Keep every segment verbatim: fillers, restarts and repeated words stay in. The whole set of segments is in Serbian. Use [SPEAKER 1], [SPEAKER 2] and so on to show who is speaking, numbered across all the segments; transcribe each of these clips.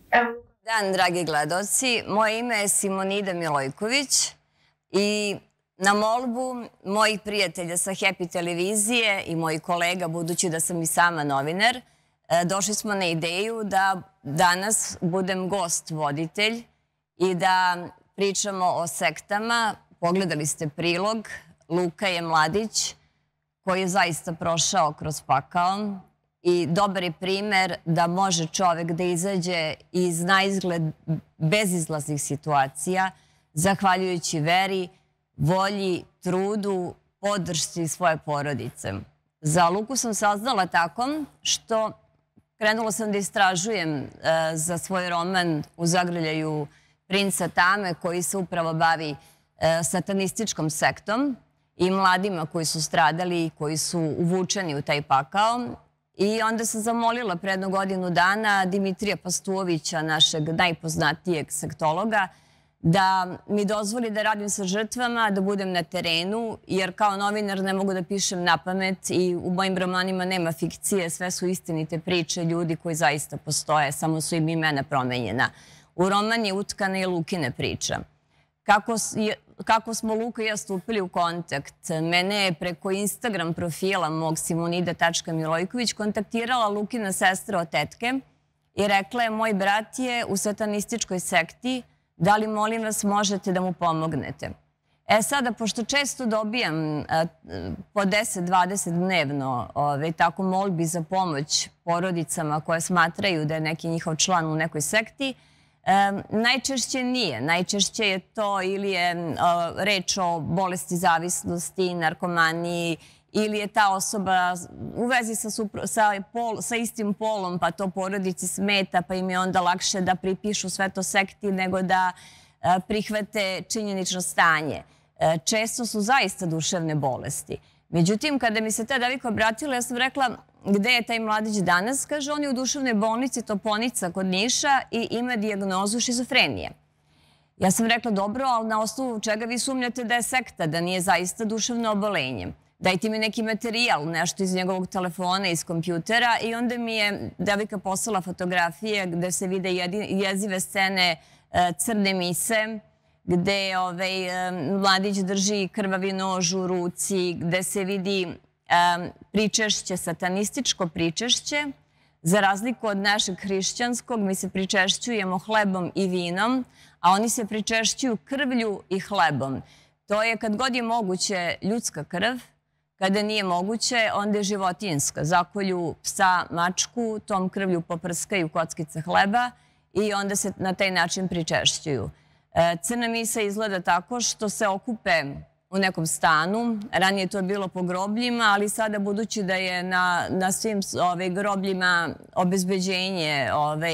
[SPEAKER 1] Dan, dragi gledaoci. Moje ime je Simonida Milojković i na molbu mojih prijatelja sa Happy televizije i mojih kolega, budući da sam i sama novinar, došli smo na ideju da danas budem gost voditelj i da pričamo o sektama. Pogledali ste prilog. Luka je mladić koji je zaista prošao kroz pakao i dobar je primer da može čovek da izađe iz naizgled bezizlaznih situacija, zahvaljujući veri, volji, trudu, podršci svoje porodice. Za Luku sam saznala tako što krenula sam da istražujem za svoj roman U zagrljaju princa Tame, koji se upravo bavi satanističkom sektom i mladima koji su stradali i koji su uvučeni u taj pakao. I onda sam zamolila pre jednu godinu dana Dimitrija Pastuovića, našeg najpoznatijeg sektologa, da mi dozvoli da radim sa žrtvama, da budem na terenu, jer kao novinar ne mogu da pišem napamet i u mojim romanima nema fikcije, sve su istinite priče ljudi koji zaista postoje, samo su im imena promenjena. U roman je utkana i Lukine priča. Kako smo Luka i ja stupili u kontakt? Mene je preko Instagram profila mog simonida tačka milojković kontaktirala Lukina sestra od tetke i rekla je: moj brat je u satanističkoj sekti, da li molim vas možete da mu pomognete? E sada, pošto često dobijam po deset dvadeset dnevno tako molbi za pomoć porodicama koje smatraju da je neki njihov član u nekoj sekti, najčešće nije. Najčešće je to ili je reč o bolesti zavisnosti, narkomaniji, ili je ta osoba u vezi sa istim polom, pa to porodici smeta, pa im je onda lakše da pripišu sve to sekti nego da prihvate činjenično stanje. Često su zaista duševne bolesti. Međutim, kada mi se ta devojka obratila, ja sam rekla: gde je taj mladić danas? Kaže, on je u duševnoj bolnici Toponica kod Niša i ima dijagnozu šizofrenije. Ja sam rekla: dobro, ali na osnovu čega vi sumnjate da je sekta, da nije zaista duševno obolenje? Dajte mi neki materijal, nešto iz njegovog telefona, iz kompjutera. I onda mi je devojka poslala fotografije gde se vide jezive scene crne mise, gde mladić drži krvavi nož u ruci, gde se vidi pričešće, satanističko pričešće. Za razliku od našeg hrišćanskog, mi se pričešćujemo hlebom i vinom, a oni se pričešćuju krvlju i hlebom. To je, kad god je moguće, ljudska krv. Kada nije moguće, onda je životinjska. Zakolju psa, mačku, tom krvlju poprskaju kockice hleba i onda se na taj način pričešćuju. Crna misa izgleda tako što se okupe u nekom stanu. Ranije to je bilo po grobljima, ali sada, budući da je na svim grobljima obezbeđenje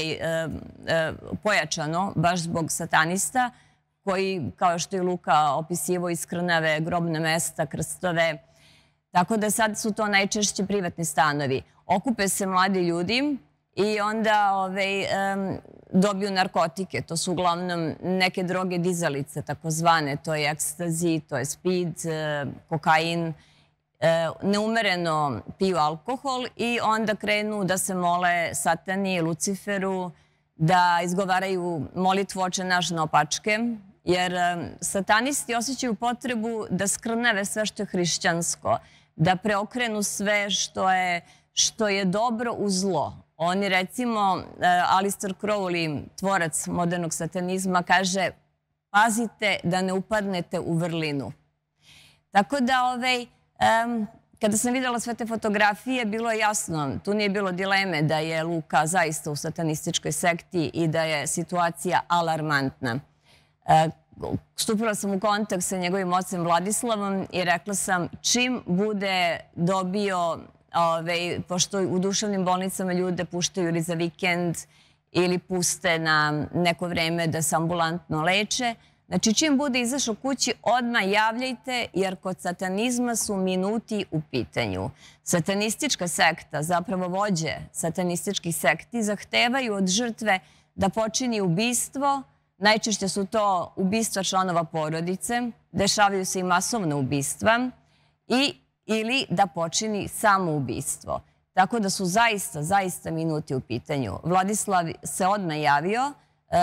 [SPEAKER 1] pojačano, baš zbog satanista, koji, kao što je Luka opisivo, iskrnave grobna mesta, krstove. Tako da sad su to najčešće privatni stanovi. Okupe se mladi ljudi i onda dobiju narkotike. To su uglavnom neke droge dizalice, takozvane. To je ekstazi, to je speed, kokain. Neumereno piju alkohol i onda krenu da se mole satani, Luciferu, da izgovaraju molitvu Oče naš naopačke, jer satanisti osjećaju potrebu da skrnave sve što je hrišćansko, da preokrenu sve što je dobro u zlo. Oni, recimo, Alistair Crowley, tvorac modernog satanizma, kaže: pazite da ne upadnete u vrlinu. Tako da, kada sam videla sve te fotografije, bilo je jasno, tu nije bilo dileme da je Luka zaista u satanističkoj sekti i da je situacija alarmantna. Stupila sam u kontakt sa njegovim ocem Vladislavom i rekla sam: čim bude dobio, pošto u duševnim bolnicama ljude puštaju ili za vikend ili puste na neko vreme da se ambulantno leče, znači čim bude izašao kući, odmah javljajte, jer kod satanizma su minuti u pitanju. Satanistička sekta, zapravo vođe satanističkih sekti, zahtevaju od žrtve da počini ubistvo. Najčešće su to ubistva članova porodice, dešavaju se i masovna ubistva, ili da počini samoubistvo. tako da su zaista, zaista minuti u pitanju. Vladislav se odmah javio.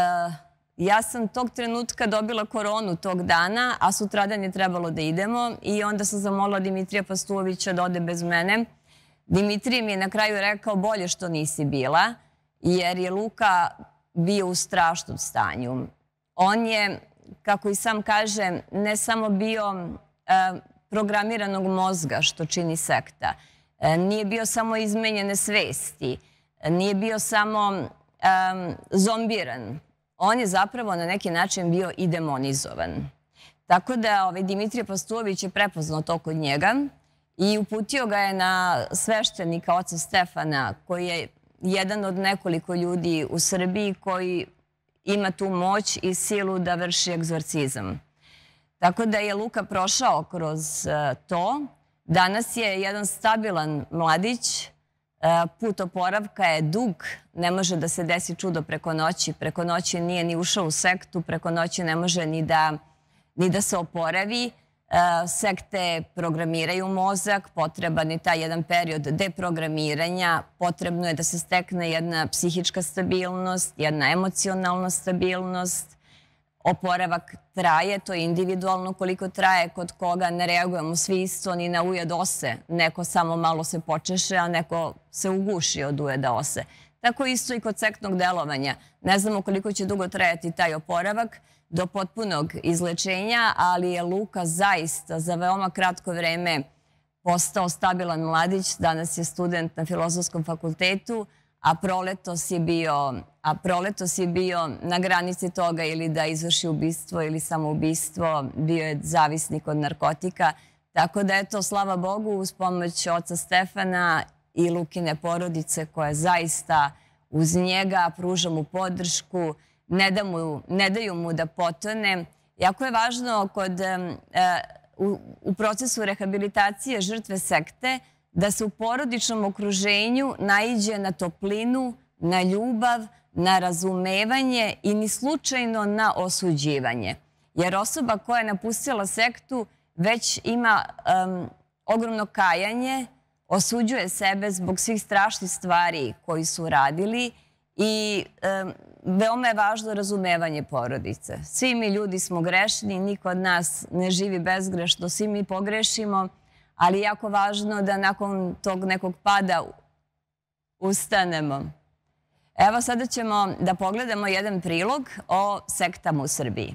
[SPEAKER 1] Ja sam tog trenutka dobila koronu tog dana, a sutradan je trebalo da idemo i onda sam zamolila Dimitrija Pastulovića da ode bez mene. Dimitrij mi je na kraju rekao bolje što nisi bila, jer je Luka bio u strašnom stanju. On je, kako i sam kaže, ne samo bio programiranog mozga, što čini sekta. Nije bio samo izmenjene svesti. Nije bio samo zombiran. On je zapravo na neki način bio i demonizovan. Tako da Dimitrij Pastulović je prepoznao to kod njega i uputio ga je na sveštenika oca Stefana, koji je jedan od nekoliko ljudi u Srbiji koji ima tu moć i silu da vrši egzorcizam. Tako da je Luka prošao kroz to. Danas je jedan stabilan mladić. Put oporavka je dug. Ne može da se desi čudo preko noći. Preko noći nije ni ušao u sektu. Preko noći ne može ni da se oporavi. Sekte programiraju mozak. Potreban je taj jedan period deprogramiranja. Potrebno je da se stekne jedna psihička stabilnost, jedna emocionalna stabilnost. Oporavak traje, to je individualno koliko traje, kod koga ne reagujemo svi isto ni na ujed ose. Neko samo malo se počeše, a neko se uguši od ujeda ose. Tako isto i kod sektnog delovanja. Ne znamo koliko će dugo trajati taj oporavak do potpunog izlečenja, ali je Luka zaista za veoma kratko vreme postao stabilan mladić. Danas je student na Filozofskom fakultetu, a proletos je bio a proletos je bio na granici toga ili da izvrši ubistvo ili samoubistvo, bio je zavisnik od narkotika. Tako da, eto, slava Bogu, uz pomoć oca Stefana i Lukine porodice koja zaista uz njega pruža mu podršku, ne daju mu da potone. Jako je važno u procesu rehabilitacije žrtve sekte da se u porodičnom okruženju naiđe na toplinu, na ljubav, na razumevanje i ni slučajno na osuđivanje. Jer osoba koja je napustila sektu već ima ogromno kajanje, osuđuje sebe zbog svih strašnih stvari koji su radili i veoma je važno razumevanje porodice. Svi mi ljudi smo grešni, niko od nas ne živi bezgrešno, svi mi pogrešimo, ali je jako važno da nakon tog nekog pada ustanemo. Evo, sada ćemo da pogledamo jedan prilog o sektama u Srbiji.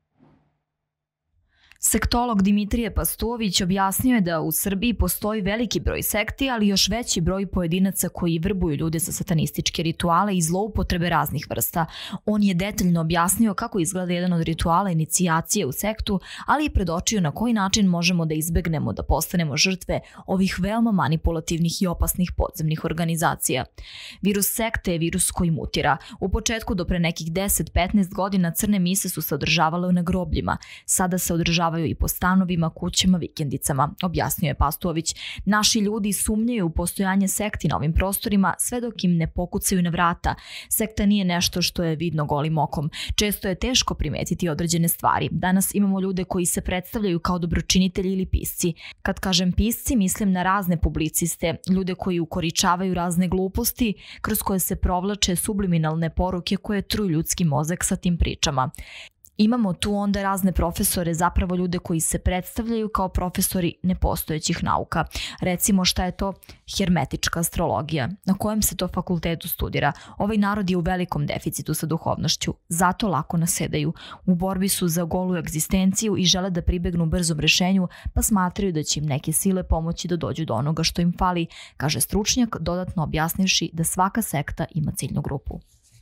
[SPEAKER 2] Sektolog Dimitrije Pastulović objasnio je da u Srbiji postoji veliki broj sekti, ali još veći broj pojedinaca koji vrbuju ljude za satanističke rituale i zloupotrebe raznih vrsta. On je detaljno objasnio kako izgleda jedan od rituala inicijacije u sektu, ali i predočio na koji način možemo da izbegnemo da postanemo žrtve ovih veoma manipulativnih i opasnih podzemnih organizacija. Virus sekte je virus koji mutira. U početku do pre nekih deset do petnaest godina crne mise su se održavale na grobljima. Sada se održavaju i po stanovima, kućama, vikendicama, objasnio je Pastulović. Naši ljudi sumnjaju u postojanje sekti na ovim prostorima sve dok im ne pokucaju na vrata. Sekta nije nešto što je vidno golim okom. Često je teško primetiti određene stvari. Danas imamo ljude koji se predstavljaju kao dobročinitelji ili pisci. Kad kažem pisci, mislim na razne publiciste, ljude koji ukoričavaju razne gluposti kroz koje se provlače subliminalne poruke koje truju ljudski mozak sa tim pričama. Imamo tu onda razne profesore, zapravo ljude koji se predstavljaju kao profesori nepostojećih nauka. Recimo, šta je to hermetička astrologija? Na kojem se to fakultetu studira? Ovaj narod je u velikom deficitu sa duhovnošću, zato lako nasedaju. U borbi su za golu egzistenciju i žele da pribegnu brzom rešenju, pa smatraju da će im neke sile pomoći da dođu do onoga što im fali, kaže stručnjak, dodatno objasnivši da svaka sekta ima ciljnu grupu.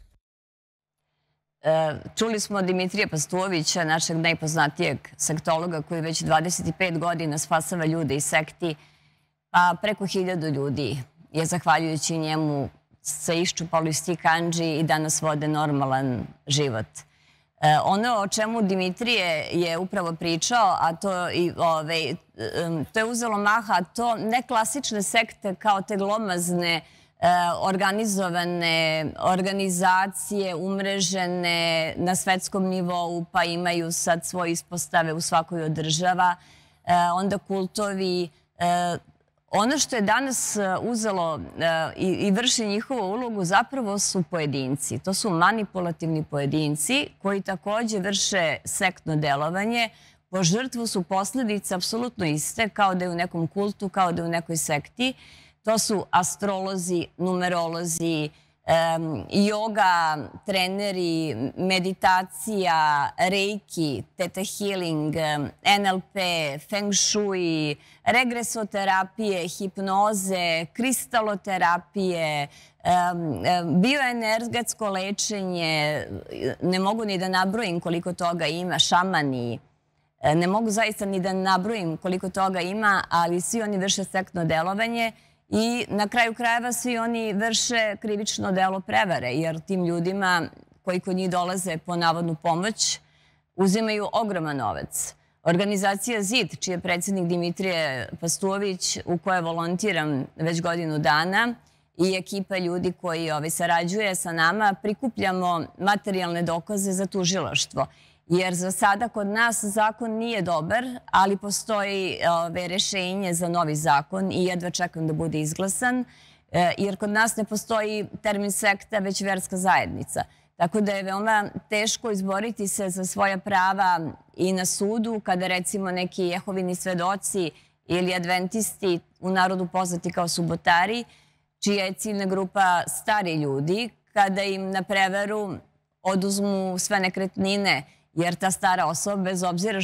[SPEAKER 1] Čuli smo Dimitrija Pastulovića, našeg najpoznatijeg sektologa koji već dvadeset pet godina spasava ljude iz sekti, pa preko hiljadu ljudi je zahvaljujući njemu se iščupalo iz tih kandži i danas vode normalan život. Ono o čemu Dimitrije je upravo pričao, a to je uzelo maha, to ne klasične sekte kao te glomazne organizovane organizacije, umrežene na svetskom nivou, pa imaju sad svoje ispostave u svakoj od država, onda kultovi. Ono što je danas uzelo i vrši njihovu ulogu zapravo su pojedinci. To su manipulativni pojedinci koji takođe vrše sektno delovanje. Po žrtvu su posljedice apsolutno iste, kao da je u nekom kultu, kao da je u nekoj sekti. To su astrolozi, numerolozi, yoga, treneri, meditacija, reiki, theta healing, en el pe, feng shui, regresoterapije, hipnoze, kristaloterapije, bioenergetsko lečenje, ne mogu ni da nabrojim koliko toga ima, šamani, ne mogu zaista ni da nabrojim koliko toga ima, ali svi oni vrše sektno delovanje. I na kraju krajeva svi oni vrše krivično delo prevare, jer tim ljudima koji kod njih dolaze po navodnu pomoć uzimaju ogroman novac. Organizacija ZID, čiji je predsjednik Dimitrije Pastović, u kojoj volontiram već godinu dana, i ekipa ljudi koji sarađuje sa nama, prikupljamo materijalne dokaze za tužilaštvo. Jer za sada kod nas zakon nije dobar, ali postoji rešenje za novi zakon i jedva čekam da bude izglasan, jer kod nas ne postoji termin sekta, već verska zajednica. Tako da je veoma teško izboriti se za svoja prava i na sudu, kada recimo neki Jehovini svedoci ili adventisti, u narodu poznati kao subotari, čija je ciljna grupa stari ljudi, kada im na prevaru oduzmu sve nekretnine, jer ta stara osoba, bez obzira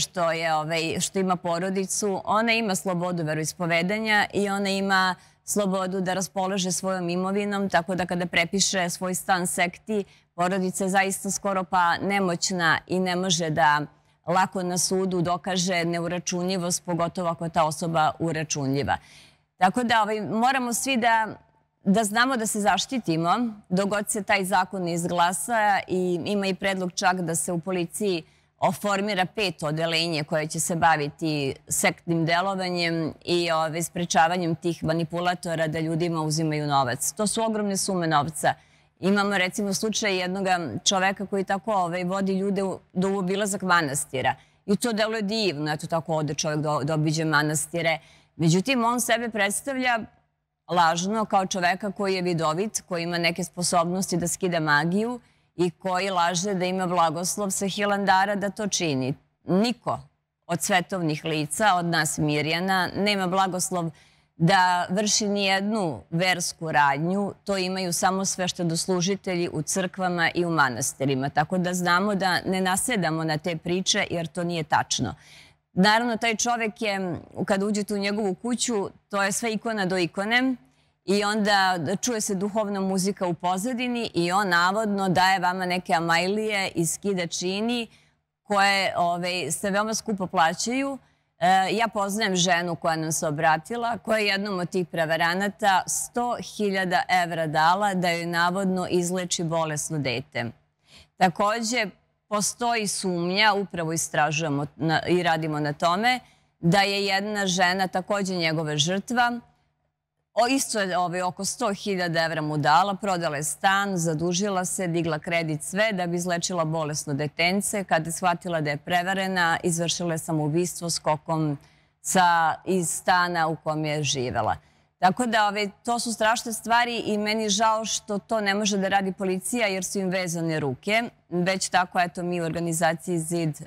[SPEAKER 1] što ima porodicu, ona ima slobodu veroispovedanja i ona ima slobodu da raspolaže svojom imovinom, tako da kada prepiše svoj stan sekti, porodica je zaista skoro pa nemoćna i ne može da lako na sudu dokaže neuračunljivost, pogotovo ako je ta osoba uračunljiva. Tako da moramo svi da da znamo da se zaštitimo dok god se taj zakon ne izglasa, i ima i predlog čak da se u policiji oformira pet odelenje koje će se baviti sektnim delovanjem i sprečavanjem tih manipulatora da ljudima uzimaju novac. To su ogromne sume novca. Imamo recimo slučaj jednog čoveka koji tako vodi ljude do obilazak manastira. I to deluje divno, eto tako ode čovek da obiđe manastire. Međutim, on sebe predstavlja lažno kao čoveka koji je vidovit, koji ima neke sposobnosti da skida magiju i koji laže da ima blagoslov sa Hilandara da to čini. Niko od svetovnih lica, od nas Mirjana, nema blagoslov da vrši nijednu versku radnju. To imaju samo sveštodoslužitelji u crkvama i u manastirima. Tako da znamo da ne nasedamo na te priče, jer to nije tačno. Naravno, taj čovek je, kad uđete u njegovu kuću, to je sve ikona do ikone, i onda čuje se duhovna muzika u pozadini i on navodno daje vama neke amajlije i skida čini koje se veoma skupo plaćaju. Ja poznajem ženu koja nam se obratila, koja je jednom od tih prevaranata sto hiljada evra dala da joj navodno izleči bolesno dete. Takođe, postoji sumnja, upravo istražujemo i radimo na tome, da je jedna žena takođe njegova žrtva, isto je oko sto hiljada evra mu dala, prodala je stan, zadužila se, digla kredit sve da bi izlečila bolesno detence. Kada je shvatila da je prevarena, izvršila je samoubistvo skokom iz stana u kom je živela. Tako da to su strašne stvari i meni je žao što to ne može da radi policija, jer su im vezane ruke. Već tako, eto, mi u organizaciji ZID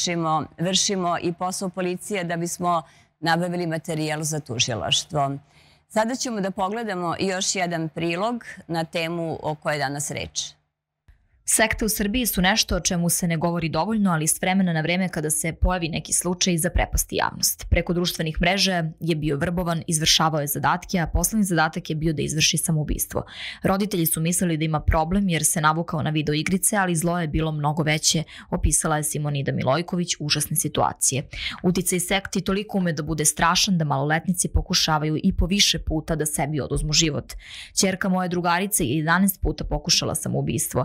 [SPEAKER 1] vršimo i posao policije da bismo nabavili materijal za tužilaštvo. Sada ćemo da pogledamo još jedan prilog na temu o kojoj je danas reč.
[SPEAKER 2] Sekte u Srbiji su nešto o čemu se ne govori dovoljno, ali s vremena na vreme kada se pojavi neki slučaj zaprepasti javnost. Preko društvenih mreža je bio vrbovan, izvršavao je zadatke, a poslednji zadatak je bio da izvrši samoubistvo. Roditelji su mislili da ima problem jer se navukao na video igrice, ali zlo je bilo mnogo veće, opisala je Simonida Milojković užasne situacije. Uticaj sekti toliko ume da bude strašan da maloletnici pokušavaju i po više puta da sebi oduzmu život. Ćerka moje drugarice je jedanaest puta pokušala samoubistvo. Preko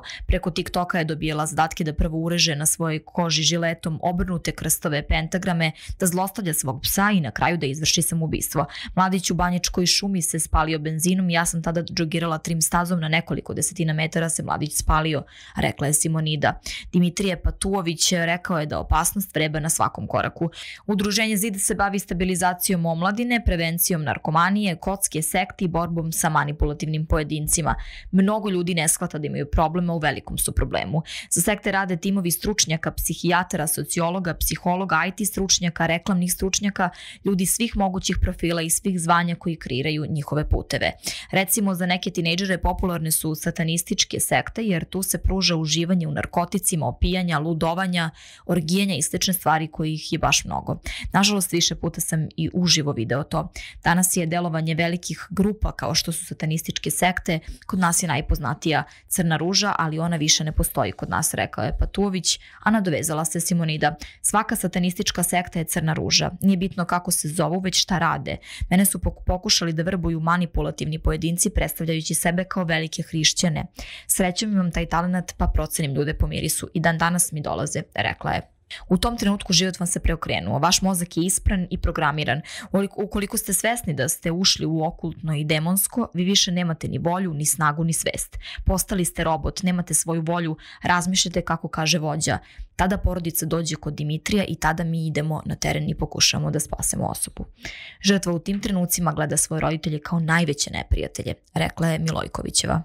[SPEAKER 2] Preko TikToka je dobijela zadatke da prvo ureže na svojoj koži žiletom obrnute krstove, pentagrame, da zlostavlja svog psa i na kraju da izvrši samoubistvo. Mladić u Banjačkoj šumi se spalio benzinom i ja sam tada džogirala trim stazom, na nekoliko desetina metara se mladić spalio, rekla je Simonida. Dimitrije Patuović rekao je da opasnost vreba na svakom koraku. Udruženje Zid se bavi stabilizacijom omladine, prevencijom narkomanije, kocke, sekti i borbom sa manipulativnim pojedincima. Mnogo ljudi ne shvata da imaju problema, u velikom su problemu. Za sekte rade timovi stručnjaka, psihijatara, sociologa, psihologa, I T stručnjaka, reklamnih stručnjaka, ljudi svih mogućih profila i svih zvanja koji kreiraju njihove puteve. Recimo, za neke tinejdžere popularne su satanističke sekte, jer tu se pruža uživanje u narkoticima, opijanja, ludovanja, orgijanja i slične stvari kojih je baš mnogo. Nažalost, više puta sam i uživo video to. Danas je delovanje velikih grupa kao što su satanističke sekte, kod nas je najpoznatija Crna ruža, ali ona više ne postoji kod nas, rekao je Patuović, a nadovezala se Simonida. Svaka satanistička sekta je Crna ruža. Nije bitno kako se zovu, već šta rade. Mene su pokušali da vrbuju manipulativni pojedinci predstavljajući sebe kao velike hrišćane. Srećom imam taj talent pa procenim ljude po mirisu i dan danas mi dolaze, rekla je. U tom trenutku život vam se preokrenuo, vaš mozak je ispran i programiran. Ukoliko ste svesni da ste ušli u okultno i demonsko, vi više nemate ni volju, ni snagu, ni svest. Postali ste robot, nemate svoju volju, razmišljate kako kaže vođa. Tada porodica dođe kod Dimitrija i tada mi idemo na teren i pokušamo da spasemo osobu. Žrtva u tim trenucima gleda svoje roditelje kao najveće neprijatelje, rekla je Milojkovićeva.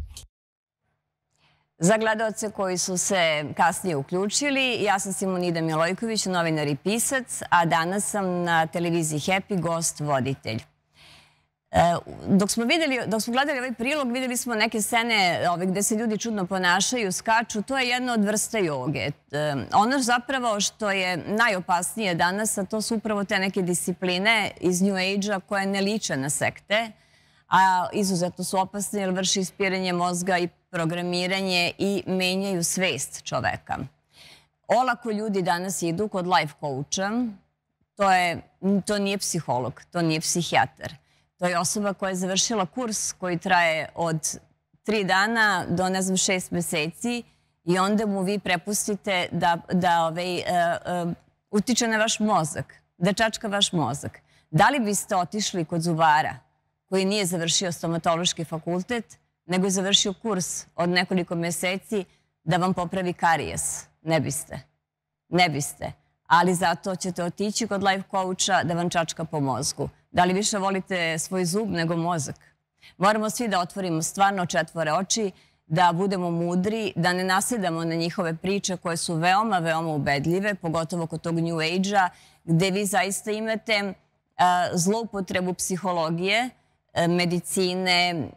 [SPEAKER 1] Za gledaoce koji su se kasnije uključili, ja sam Simonida Milojković, novinar i pisac, a danas sam na televiziji Happy gost voditelj. Dok smo, videli, dok smo gledali ovaj prilog, videli smo neke scene gde se ljudi čudno ponašaju, skaču. To je jedna od vrsta joge. Ono zapravo što je najopasnije danas, a to su upravo te neke discipline iz New Age-a koje ne liče na sekte, a izuzetno su opasne jer vrši ispiranje mozga i programiranje i menjaju svest čoveka. Olako ljudi danas idu kod life coacha, to, je, to nije psiholog, to nije psihijatar. To je osoba koja je završila kurs koji traje od tri dana do, ne znam, šest meseci i onda mu vi prepustite da, da ovaj, uh, uh, utiče na vaš mozak, da čačka vaš mozak. Da li biste otišli kod zubara koji nije završio stomatološki fakultet, nego je završio kurs od nekoliko meseci da vam popravi karijes? Ne biste. Ne biste. Ali zato ćete otići kod life coacha da vam čačka po mozgu. Da li više volite svoj zub nego mozak? Moramo svi da otvorimo stvarno četvore oči, da budemo mudri, da ne nasedamo na njihove priče koje su veoma, veoma ubedljive, pogotovo kod tog New Age-a, gde vi zaista imate zloupotrebu psihologije, medicine,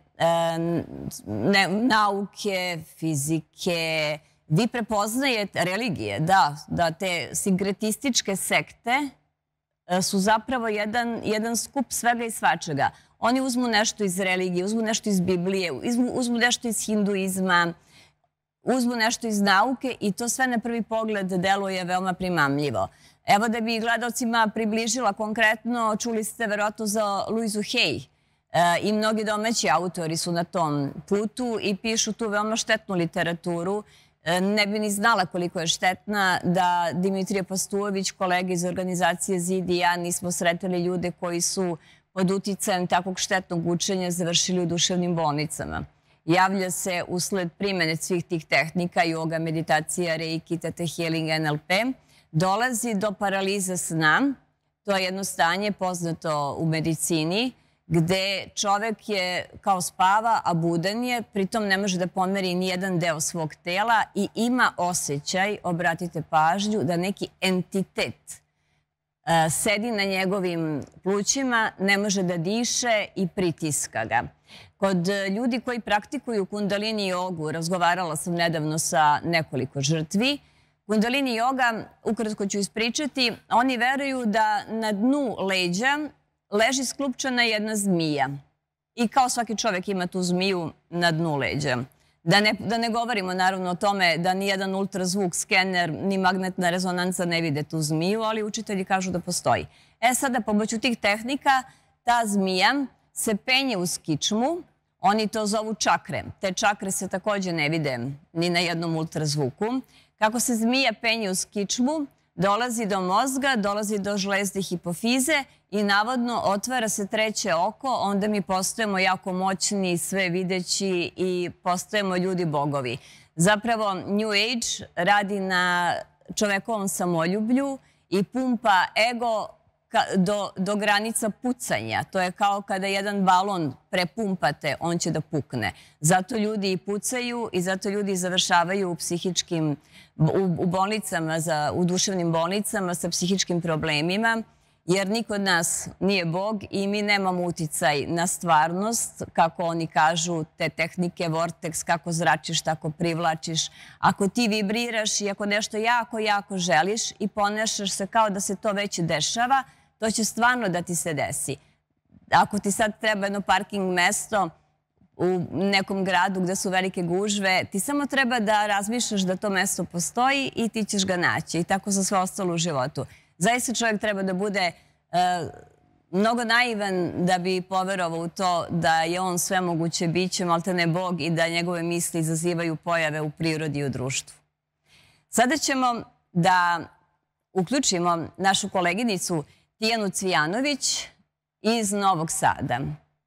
[SPEAKER 1] nauke, fizike. Vi prepoznajete religije, da, da te sinkretističke sekte su zapravo jedan, jedan skup svega i svačega. Oni uzmu nešto iz religije, uzmu nešto iz Biblije, uzmu, uzmu nešto iz hinduizma, uzmu nešto iz nauke i to sve na prvi pogled deluje veoma primamljivo. Evo da bi gledalcima približila konkretno, čuli ste verovatno za Louisu Hay. I mnogi domaći autori su na tom putu i pišu tu veoma štetnu literaturu. Ne bi ni znala koliko je štetna da Dimitrije Pastuović, kolega iz organizacije Zid i ja, nismo sretali ljude koji su pod uticajem takvog štetnog učenja završili u duševnim bolnicama. Javlja se usled primene svih tih tehnika, yoga, meditacija, reiki, teta healing, N L P, dolazi do paralize sna. To je jedno stanje poznato u medicini, gde čovek je kao spava, a budan je, pritom ne može da pomeri nijedan deo svog tela i ima osjećaj, obratite pažnju, da neki entitet sedi na njegovim plućima, ne može da diše i pritiska ga. Kod ljudi koji praktikuju kundalini jogu, razgovarala sam nedavno sa nekoliko žrtvi, kundalini joga, ukratko ću ispričati, oni veruju da na dnu leđa leži sklupčana jedna zmija. I kao svaki čovek ima tu zmiju na dnu leđa. Da ne, da ne govorimo naravno o tome da ni jedan ultrazvuk, skener, ni magnetna rezonanca ne vide tu zmiju, ali učitelji kažu da postoji. E sada, pomoću tih tehnika, ta zmija se penje uz kičmu, Oni to zovu čakre. Te čakre se također ne vide ni na jednom ultrazvuku. Kako se zmija penje uz kičmu, dolazi do mozga, dolazi do žlezde hipofize i navodno otvara se treće oko, onda mi postajemo jako moćni, sve videći i postajemo ljudi bogovi. Zapravo New Age radi na čovekovom samoljublju i pumpa ego do, do granica pucanja. To je kao kada jedan balon prepumpate, on će da pukne. Zato ljudi i pucaju i zato ljudi završavaju u psihičkim, u, u bolnicama, za, u duševnim bolnicama sa psihičkim problemima, jer niko od nas nije Bog i mi nemamo uticaj na stvarnost, kako oni kažu, te tehnike vortex, kako zračiš, tako privlačiš. Ako ti vibriraš i ako nešto jako, jako želiš i ponašaš se kao da se to već dešava, to će stvarno da ti se desi. Ako ti sad treba jedno parking mesto u nekom gradu gde su velike gužve, ti samo treba da razmišljaš da to mesto postoji i ti ćeš ga naći. I tako za sve ostalo u životu. Zaista čovjek treba da bude mnogo naivan da bi poverovao u to da je on svemoguće biće, maltene Bog, i da njegove misli izazivaju pojave u prirodi i u društvu. Sada ćemo da uključimo našu koleginicu Tijanu Cvijanović iz Novog Sada.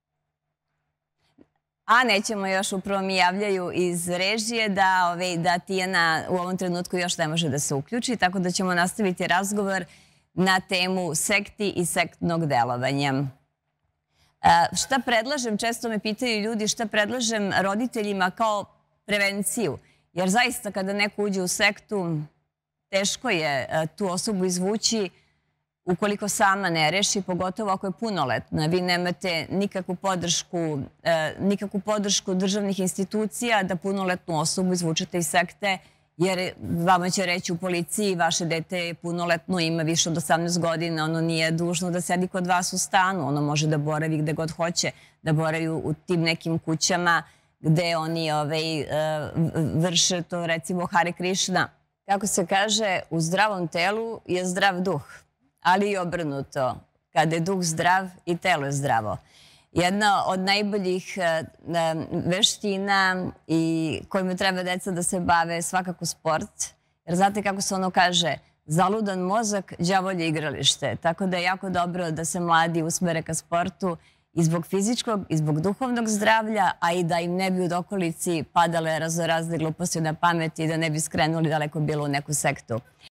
[SPEAKER 1] A nećemo još, upravo mi javljaju iz režije da, ove, da Tijana u ovom trenutku još ne može da se uključi, tako da ćemo nastaviti razgovor na temu sekti i sektnog delovanja. E, šta predlažem, često me pitaju ljudi šta predlažem roditeljima kao prevenciju, jer zaista kada neko uđe u sektu, teško je e, tu osobu izvući ukoliko sama ne reši, pogotovo ako je punoletna. Vi nemate nikakvu podršku, e, nikakvu podršku državnih institucija da punoletnu osobu izvučete iz sekte, jer vama će reći u policiji vaše dete je punoletno, ima više od osamnaest godina, ono nije dužno da sedi kod vas u stanu, ono može da boravi gde god hoće, da boravi u tim nekim kućama gde oni ovaj, e, vrše to, recimo Hare Krishna. Kako se kaže, u zdravom telu je zdrav duh. Ali i obrnuto, kada je duh zdrav i telo je zdravo. Jedna od najboljih veština i kojima treba deca da se bave je svakako sport. Jer znate kako se ono kaže, zaludan mozak, đavolje igralište. Tako da je jako dobro da se mladi usmere ka sportu i zbog fizičkog i zbog duhovnog zdravlja, a i da im ne bi u okolici padale raznorazne gluposti na pamet i da ne bi skrenuli daleko bilo u neku sektu.